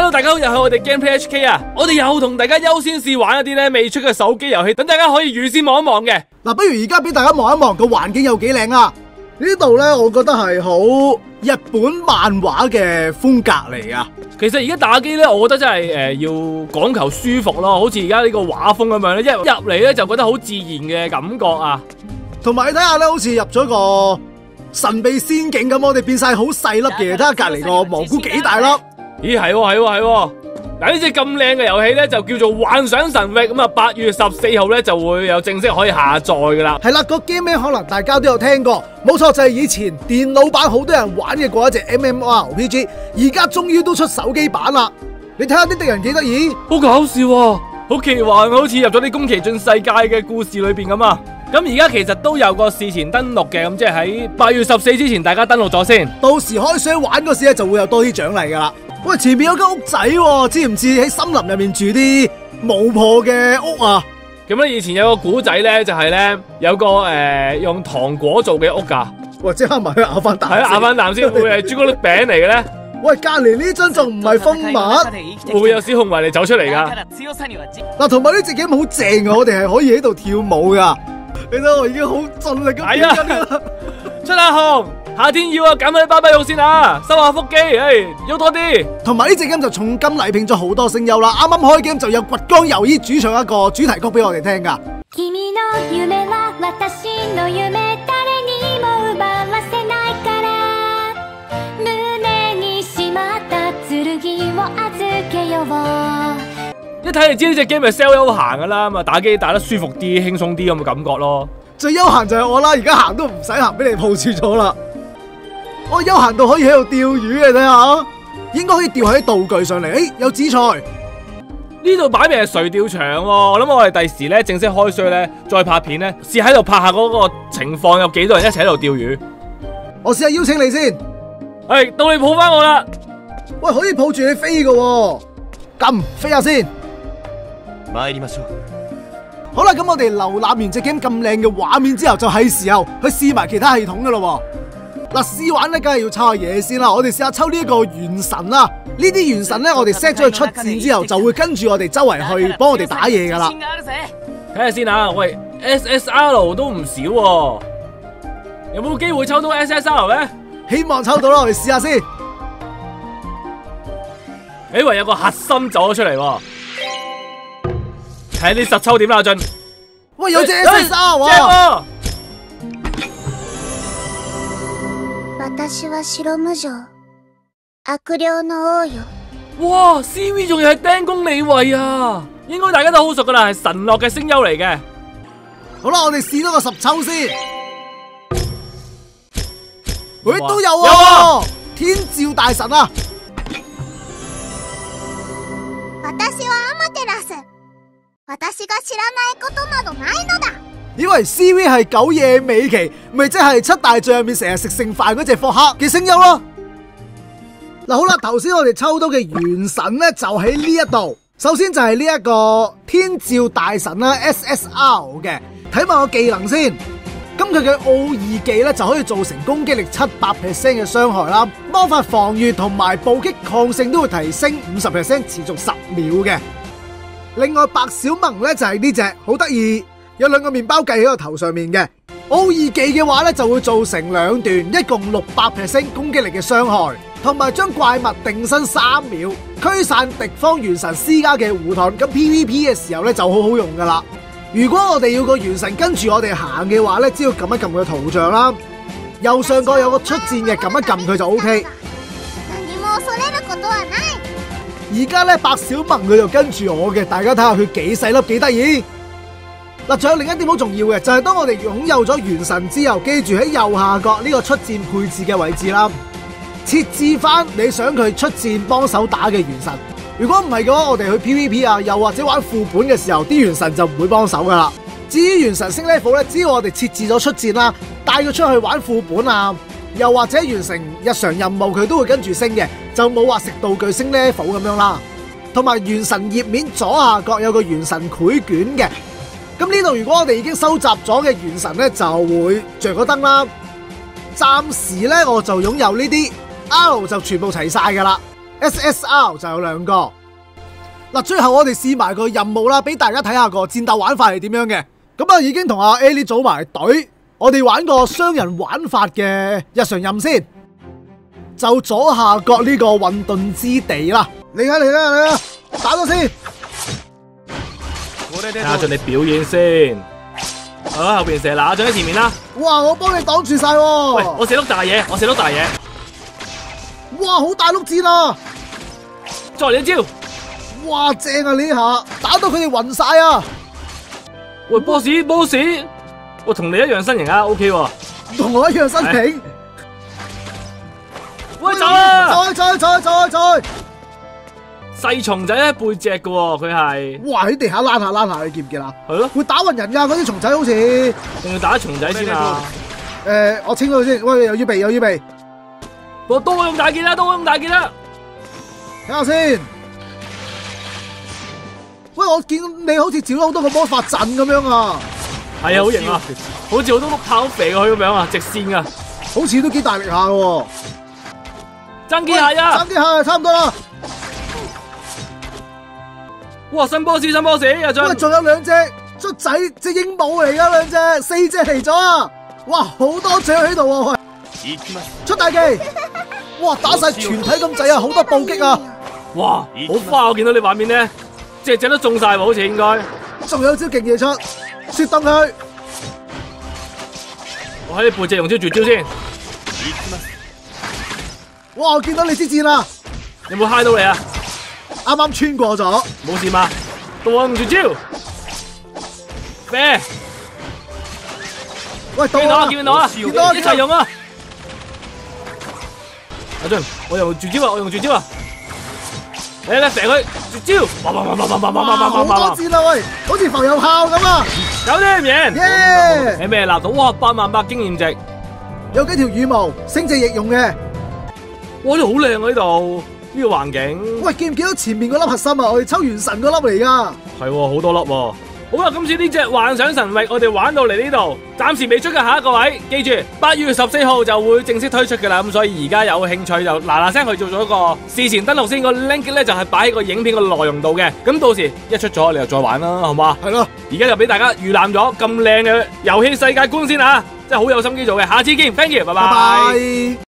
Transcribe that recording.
Hello， 大家好，又係我哋 Gameplay HK 啊！我哋又同大家優先試玩一啲咧未出嘅手機遊戲，等大家可以預先望一望嘅。 嗱，不如而家俾大家望一望個環境有幾靚啊！呢度咧，我覺得係好日本漫畫嘅風格嚟啊！ 其實而家打機咧，我覺得真係要講求舒服咯，好似而家呢個畫風咁樣咧，一入嚟咧就覺得好自然嘅感覺啊！ 同埋你睇下咧，好似入咗個神秘仙境咁，我哋變晒好細粒嘅，睇下隔籬個蘑菇幾大粒。 咦，係喎。嗱，呢隻咁靚嘅遊戲咧就叫做《幻想神域》，咁啊8月14號咧就會有正式可以下載噶啦。 係啦，個 game 名可能大家都有聽過，冇錯就係以前電腦版好多人玩嘅嗰一隻 MMORPG， 而家終於都出手機版啦。你睇下啲敵人幾得意， 好搞笑啊，好奇幻，好似入咗啲宮崎駿世界嘅故事裏邊咁啊！咁而家其實都有個事前登錄嘅，咁即係喺8月14之前大家登錄咗先，到時開箱玩嗰時咧就會有多啲獎勵噶啦。喂，前面有間屋仔喎，知唔知喺森林入面住啲巫婆嘅屋啊？咁咧以前有個古仔咧，就係咧有個用糖果做嘅屋噶。喂，即刻埋去咬翻啖。係啊，咬翻啖先，會係朱古力餅嚟嘅咧？喂，隔籬呢張仲唔係蜂蜜？會唔會有小紅迷嚟走出嚟噶？嗱，同埋呢隻 game 好正啊，我哋係可以喺度跳舞噶。你睇我已經好盡力咁跳緊啦。出下紅，夏天要啊，減下啲巴閉肉先啊，收下腹肌，喐多啲。同埋呢隻 game 就重金禮聘咗好多聲優啦，啱啱開 game 就有掘江佑衣主唱一個主題曲俾我哋聽噶。一睇就知呢隻 game 係 sell 休閒噶啦，咁啊打機打得舒服啲、輕鬆啲咁嘅感覺咯。最休閒就係我啦，而家行都唔使行，俾你抱住咗啦。我休閒到可以喺度釣魚嘅，睇下，應該可以釣喺道具上嚟。有紫菜，呢度擺明係垂釣場喎。我諗我哋第時咧正式開箱咧，再拍片咧，試喺度拍下嗰個情況，有幾多人一齊喺度釣魚。我試下邀請你先。到你抱翻我啦。喂，可以抱住你飛嘅喎，咁飛下先。好啦，咁我哋瀏覽完隻 game 咁靚嘅畫面之後，就係時候去試埋其他系統噶咯。嗱，試玩咧，梗係要抽下嘢先啦。我哋試下抽呢一個元神啦。呢啲元神咧，我哋 set 咗佢出戰之後，就會跟住我哋周圍去幫我哋打嘢噶啦。睇下先啊，喂 ，SSR 都唔少喎，有冇機會抽到 SSR 咧？希望抽到啦，我哋試下先。以為有個核心走咗出嚟喎。睇你實抽點啦，阿俊。喂，有隻 SSR 喎。哇 ，CV 仲要係釘宮理惠啊！應該大家都好熟噶啦，係神樂嘅聲優嚟嘅。好啦，我哋試多個10抽先。喂，都有啊！天照大神啊！以為 CV 係九野美琪，咪即係七大罪入面成日食剩飯嗰隻霍克嘅聲優咯。嗱，好啦，頭先我哋抽到嘅元神咧就喺呢一度。首先就係呢一個天照大神啦 ，SSR 嘅。睇埋個技能先，咁佢嘅奧義技咧就可以造成攻擊力700% 嘅傷害啦，魔法防禦同埋暴擊抗性都會提升50%，持續10秒嘅。另外白小萌咧就係呢隻，好得意，有兩個麵包計喺個頭上面嘅。奧義技嘅話咧就會造成兩段，一共600% 攻擊力嘅傷害，同埋將怪物定身3秒，驅散敵方元神施加嘅護盾。咁 PVP 嘅時候咧就好好用噶啦。如果我哋要個元神跟住我哋行嘅話咧，只要撳一撳佢圖像啦，右上角有個出戰嘅，撳一撳佢就 OK。而家咧白小萌佢就跟住我嘅，大家睇下佢幾細粒幾得意。嗱，仲有另一點好重要嘅，就係當我哋擁有咗元神之後，記住喺右下角呢個出戰配置嘅位置啦，設置翻你想佢出戰幫手打嘅元神。如果唔係嘅話，我哋去 PVP 啊，又或者玩副本嘅時候，啲元神就唔會幫手噶啦。至於元神升 level 咧，只要我哋設置咗出戰啦，帶佢出去玩副本啊，又或者完成日常任務，佢都會跟住升嘅，就冇話食道具升 level 咁樣啦。同埋元神頁面左下角有個元神繪卷嘅，咁呢度如果我哋已經收集咗嘅元神咧，就會着個燈啦。暫時咧我就擁有呢啲 R 就全部齊晒噶啦。 SSR 就有2個。嗱，最後我哋試埋個任務啦，俾大家睇下個戰鬥玩法係點樣嘅。咁啊，已經同阿 Ali 組埋隊，我哋玩個雙人玩法嘅日常任先，就左下角呢個混沌之地啦。嚟啊嚟啊嚟啊！打咗先， 睇下盡你表演先。好啦，後邊射嗱，進喺前面啦。 哇！我幫你擋住晒喎。 喂，我射碌大嘢，我射碌大嘢。 哇！好大碌箭啊！ 再嚟一招。 哇！正啊！呢下打到佢哋暈晒啊！ 喂，boss，我同你一樣身形啊 ，OK 喎。 同我一樣身形。 喂，走啊！ 再！ 細蟲仔喺背脊嘅喎，佢係。 哇！喺地下躝下，你見唔見啊？ 係咯。 會打暈人㗎，嗰啲蟲仔好似。 定要打蟲仔先啊？ 我清咗佢先。喂，又要避。 我刀咁大件啦，睇下先。喂，我見你好似召咗好多個魔法陣咁樣啊！ 係啊，好型啊，好似好多碌炮肥過去咁樣啊，直線啊， 好似都幾大力下喎。 爭幾下啊！ 爭幾下差唔多啦。 哇，新 boss 又喂，仲有2隻卒仔，隻鸚鵡嚟噶，2隻，4隻嚟咗啊！哇，好多隻喺度喎。出大技！哇，打晒全體咁滯啊，好多暴擊啊！ 哇，好花！我見到你畫面咧，隻都中晒喎，好似應該。 仲有招勁嘢出，雪凍佢。 我喺你背脊用招絕招先。 哇，我見到你支箭啦！ 有冇嗨到你啊？ 啱啱穿過咗， 冇事嘛？到我用絕招。啡。 喂，到啊！ 見到啊！一齊用啊！阿俊，我用絕招啊！嚟射佢絕招！ 好多箭啊喂，好似浮游炮咁啊！ 搞掂贏！ 耶！ 你咩立到？哇，88000經驗值， 有幾條羽毛，升隻翼用嘅。 哇，呢度好靚啊！呢度呢個環境。 喂，見唔見到前面嗰粒核心啊？我哋抽完神嗰粒嚟噶。 係喎，好多粒喎。好啦，今次呢隻幻想神域我哋玩到嚟呢度，暫時未出嘅下一個位，記住8月14號就會正式推出嘅啦。咁所以而家有興趣就嗱聲去做咗一個事前登錄先，個 link 咧就係擺喺個影片個內容度嘅。咁到時一出咗你就再玩啦，好嘛？ 係咯。 而家就俾大家預覽咗咁靚嘅遊戲世界觀先啊，真係好有心機做嘅。下次見 ，thank you，拜拜。